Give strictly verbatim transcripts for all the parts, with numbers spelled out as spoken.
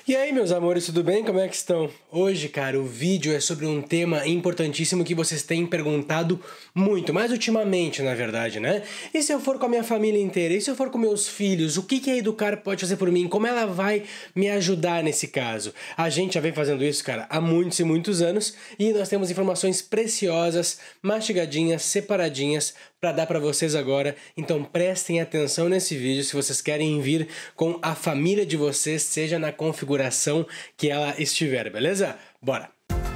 E aí, meus amores, tudo bem? Como é que estão? Hoje, cara, o vídeo é sobre um tema importantíssimo que vocês têm perguntado muito, mais ultimamente, na verdade, né? E se eu for com a minha família inteira? E se eu for com meus filhos? O que que a Educar pode fazer por mim? Como ela vai me ajudar nesse caso? A gente já vem fazendo isso, cara, há muitos e muitos anos e nós temos informações preciosas, mastigadinhas, separadinhas para dar para vocês agora. Então prestem atenção nesse vídeo se vocês querem vir com a família de vocês, seja na configuração que ela estiver, beleza? Bora!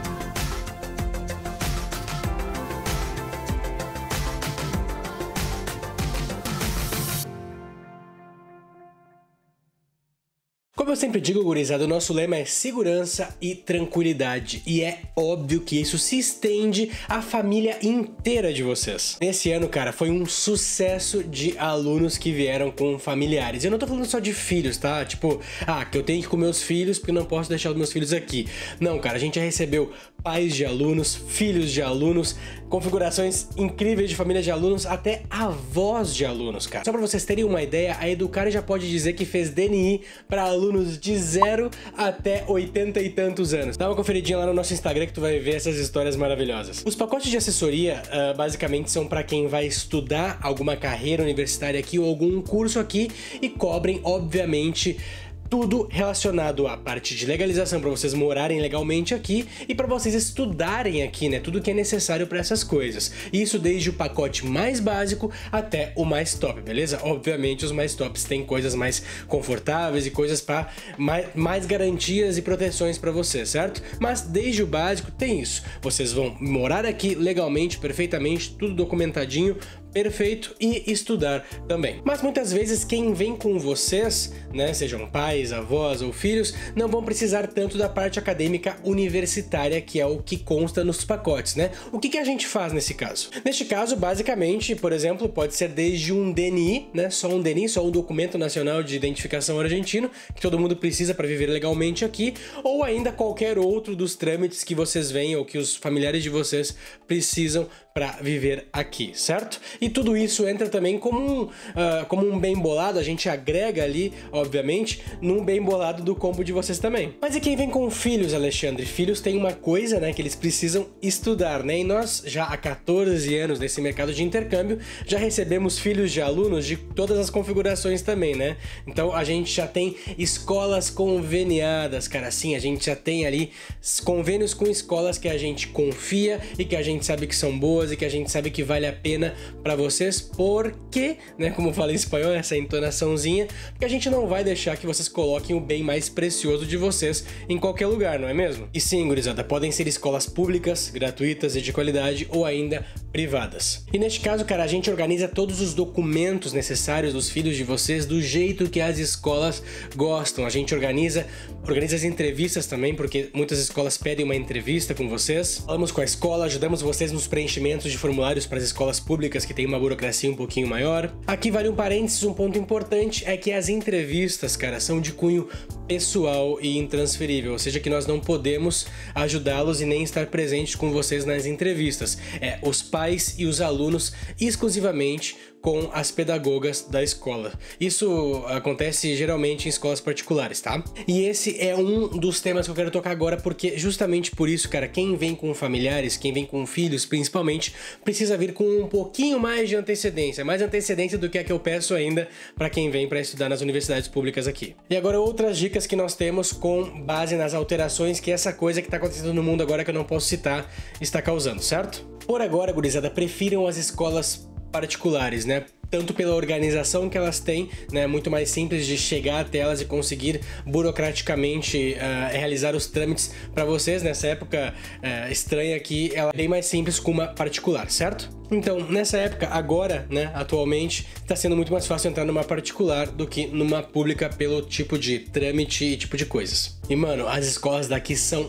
Como eu sempre digo, gurizada, o nosso lema é segurança e tranquilidade. E é óbvio que isso se estende à família inteira de vocês. Nesse ano, cara, foi um sucesso de alunos que vieram com familiares. Eu não tô falando só de filhos, tá? Tipo, ah, que eu tenho que ir com meus filhos porque eu não posso deixar os meus filhos aqui. Não, cara, a gente já recebeu pais de alunos, filhos de alunos, configurações incríveis de família de alunos, até avós de alunos, cara. Só pra vocês terem uma ideia, a Educar já pode dizer que fez D N I pra alunos de zero até oitenta e tantos anos. Dá uma conferidinha lá no nosso Instagram que tu vai ver essas histórias maravilhosas. Os pacotes de assessoria, uh, basicamente, são pra quem vai estudar alguma carreira universitária aqui ou algum curso aqui e cobrem, obviamente, tudo relacionado à parte de legalização para vocês morarem legalmente aqui e para vocês estudarem aqui, né? Tudo que é necessário para essas coisas. Isso desde o pacote mais básico até o mais top, beleza? Obviamente os mais tops têm coisas mais confortáveis e coisas para mais, mais garantias e proteções para vocês, certo? Mas desde o básico tem isso. Vocês vão morar aqui legalmente, perfeitamente, tudo documentadinho, perfeito, e estudar também. Mas muitas vezes quem vem com vocês, né, sejam pais, avós ou filhos, não vão precisar tanto da parte acadêmica universitária, que é o que consta nos pacotes, né? O que que a gente faz nesse caso? Neste caso, basicamente, por exemplo, pode ser desde um D N I, né, só um D N I, só um documento nacional de identificação argentino, que todo mundo precisa para viver legalmente aqui, ou ainda qualquer outro dos trâmites que vocês veem ou que os familiares de vocês precisam para viver aqui, certo? E tudo isso entra também como um, uh, como um bem bolado, a gente agrega ali, obviamente, num bem bolado do combo de vocês também. Mas e quem vem com filhos, Alexandre? Filhos tem uma coisa, né, que eles precisam estudar, né? E nós, já há quatorze anos nesse mercado de intercâmbio, já recebemos filhos de alunos de todas as configurações também, né? Então a gente já tem escolas conveniadas, cara, assim, a gente já tem ali convênios com escolas que a gente confia e que a gente sabe que são boas e que a gente sabe que vale a pena para vocês, porque, né, como eu falei em espanhol, essa entonaçãozinha, porque a gente não vai deixar que vocês coloquem o bem mais precioso de vocês em qualquer lugar, não é mesmo? E sim, gurizada, podem ser escolas públicas, gratuitas e de qualidade, ou ainda privadas. E neste caso, cara, a gente organiza todos os documentos necessários dos filhos de vocês do jeito que as escolas gostam. A gente organiza, organiza as entrevistas também, porque muitas escolas pedem uma entrevista com vocês. Falamos com a escola, ajudamos vocês nos preenchimentos de formulários para as escolas públicas que tem uma burocracia um pouquinho maior. Aqui vale um parênteses, um ponto importante é que as entrevistas, cara, são de cunho pessoal e intransferível, ou seja, que nós não podemos ajudá-los e nem estar presentes com vocês nas entrevistas. É os pais e os alunos exclusivamente com as pedagogas da escola. Isso acontece geralmente em escolas particulares, tá? E esse é um dos temas que eu quero tocar agora, porque justamente por isso, cara, quem vem com familiares, quem vem com filhos, principalmente, precisa vir com um pouquinho mais de antecedência, mais antecedência do que a que eu peço ainda para quem vem para estudar nas universidades públicas aqui. E agora outras dicas que nós temos com base nas alterações que essa coisa que tá acontecendo no mundo agora, que eu não posso citar, está causando, certo? Por agora, gurizada, prefiram as escolas particulares, né? Tanto pela organização que elas têm, né? Muito mais simples de chegar até elas e conseguir burocraticamente uh, realizar os trâmites para vocês. Nessa época uh, estranha aqui, ela é bem mais simples com uma particular, certo? Então, nessa época, agora, né, atualmente, está sendo muito mais fácil entrar numa particular do que numa pública pelo tipo de trâmite e tipo de coisas. E, mano, as escolas daqui são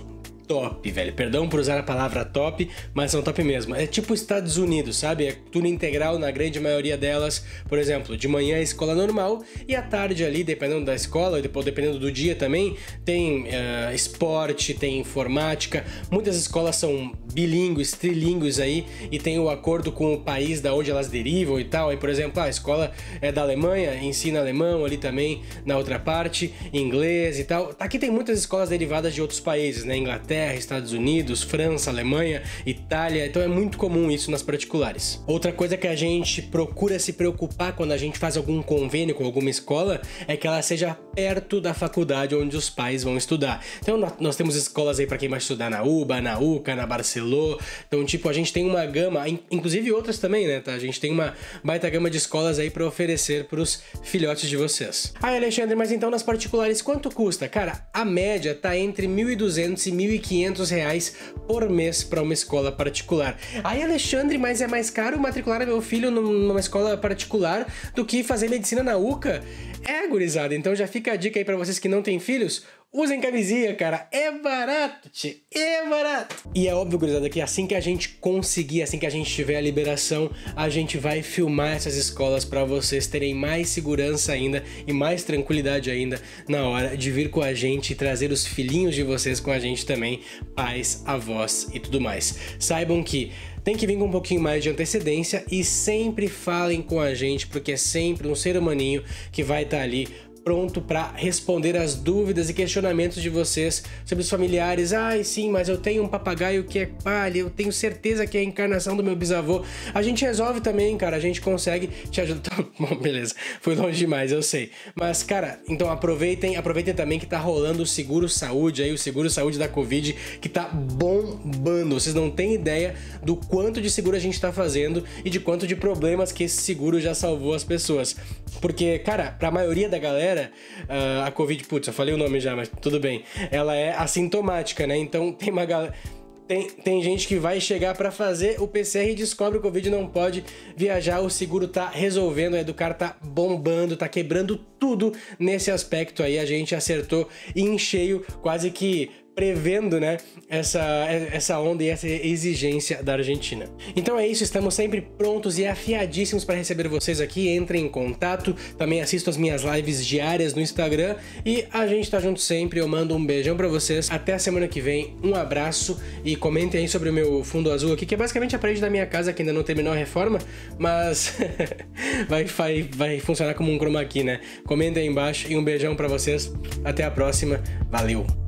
top, velho. Perdão por usar a palavra top, mas são top mesmo. É tipo Estados Unidos, sabe? É turno integral na grande maioria delas. Por exemplo, de manhã é escola normal e à tarde ali, dependendo da escola, e depois dependendo do dia também, tem uh, esporte, tem informática. Muitas escolas são bilíngues, trilíngues aí e tem o acordo com o país da onde elas derivam e tal. Aí, por exemplo, a escola é da Alemanha, ensina alemão ali também na outra parte, inglês e tal. Aqui tem muitas escolas derivadas de outros países, né? Inglaterra, Estados Unidos, França, Alemanha, Itália. Então é muito comum isso nas particulares. Outra coisa que a gente procura se preocupar quando a gente faz algum convênio com alguma escola é que ela seja perto da faculdade onde os pais vão estudar. Então nós temos escolas aí para quem vai estudar na U B A, na U C A, na Barcelona. Então, tipo, a gente tem uma gama, inclusive outras também, né, tá? A gente tem uma baita gama de escolas aí para oferecer pros filhotes de vocês. Ah, Alexandre, mas então nas particulares quanto custa? Cara, a média tá entre mil e duzentos e mil e quinhentos reais por mês para uma escola particular. Aí, Alexandre, mas é mais caro matricular meu filho numa escola particular do que fazer medicina na U C A? É, gurizada, então já fica a dica aí para vocês que não têm filhos. Usem camisinha, cara. É barato, tchê. É barato. E é óbvio, gurizada, que assim que a gente conseguir, assim que a gente tiver a liberação, a gente vai filmar essas escolas para vocês terem mais segurança ainda e mais tranquilidade ainda na hora de vir com a gente e trazer os filhinhos de vocês com a gente também, pais, avós e tudo mais. Saibam que tem que vir com um pouquinho mais de antecedência e sempre falem com a gente, porque é sempre um ser humaninho que vai estar ali pronto para responder as dúvidas e questionamentos de vocês sobre os familiares. Ai, sim, mas eu tenho um papagaio que é palha, eu tenho certeza que é a encarnação do meu bisavô. A gente resolve também, cara, a gente consegue te ajudar. Bom, beleza, foi longe demais, eu sei. Mas, cara, então aproveitem, aproveitem também que tá rolando o Seguro Saúde aí, o Seguro Saúde da Covid, que tá bombando. Vocês não têm ideia do quanto de seguro a gente tá fazendo e de quanto de problemas que esse seguro já salvou as pessoas. Porque, cara, pra maioria da galera, Uh, a Covid, putz, eu falei o nome já, mas tudo bem. Ela é assintomática, né? Então tem uma galera... Tem, tem gente que vai chegar para fazer o P C R e descobre o Covid, não pode viajar, o seguro tá resolvendo, a Educar tá bombando, tá quebrando tudo nesse aspecto aí. A gente acertou em cheio, quase que prevendo, né, essa, essa onda e essa exigência da Argentina. Então é isso, estamos sempre prontos e afiadíssimos para receber vocês aqui. Entrem em contato, também assistam as minhas lives diárias no Instagram e a gente tá junto sempre. Eu mando um beijão para vocês, até a semana que vem, um abraço e comentem aí sobre o meu fundo azul aqui, que é basicamente a parede da minha casa, que ainda não terminou a reforma, mas vai, vai, vai funcionar como um chroma key, né? Comentem aí embaixo e um beijão para vocês, até a próxima, valeu!